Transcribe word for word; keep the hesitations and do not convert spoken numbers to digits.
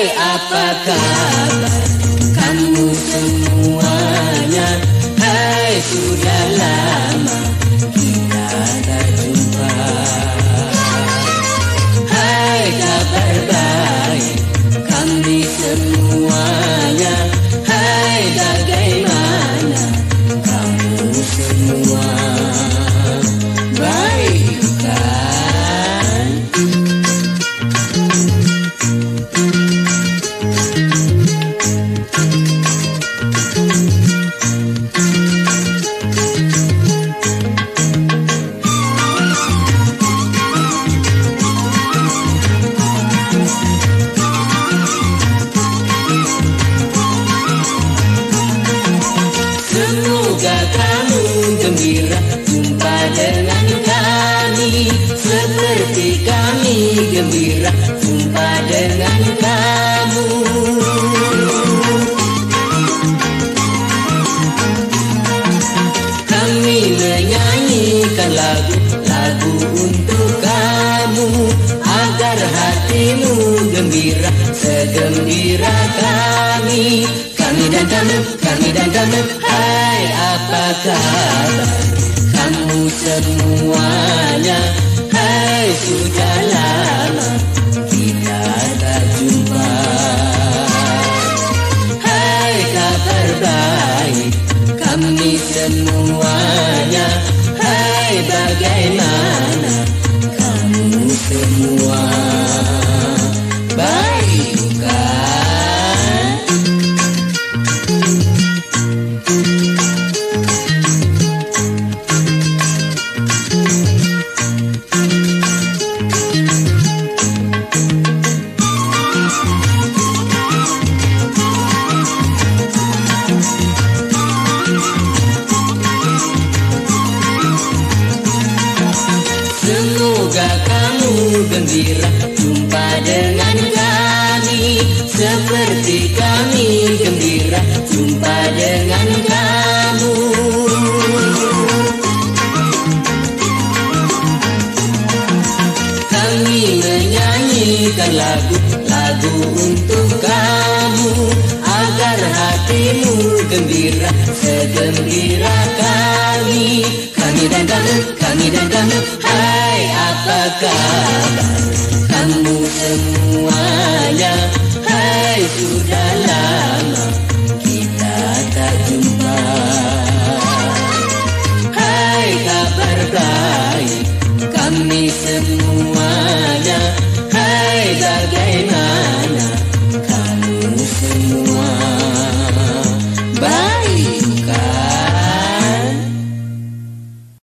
apa kabar kamu semuanya? Hai, sudah lama kita tak jumpa. Hai, kabar baik kami semuanya. Hai, bagaimana kamu semua? Baik kan? Semoga kamu gembira jumpa dengan kami, seperti kami gembira jumpa dengan kamu. Kami menyanyikan lagu-lagu untuk kamu, agar hatimu gembira segembira kami. Kami dan kamu, kami dan kamu. Hai, apa kabar kamu semuanya? Hai, sudah lama kita tak jumpa. Hai, kabar baik kami semuanya. Hai, bagaimana kamu semua? Baik kan? Semoga kamu gembira jumpa dengan kami, seperti kami gembira jumpa dengan kamu. Kami menyanyikan lagu-lagu untuk kamu, agar hatimu gembira segembira kami. Kami dan kamu, kami dan kamu. Hai, apa kabar kamu semua?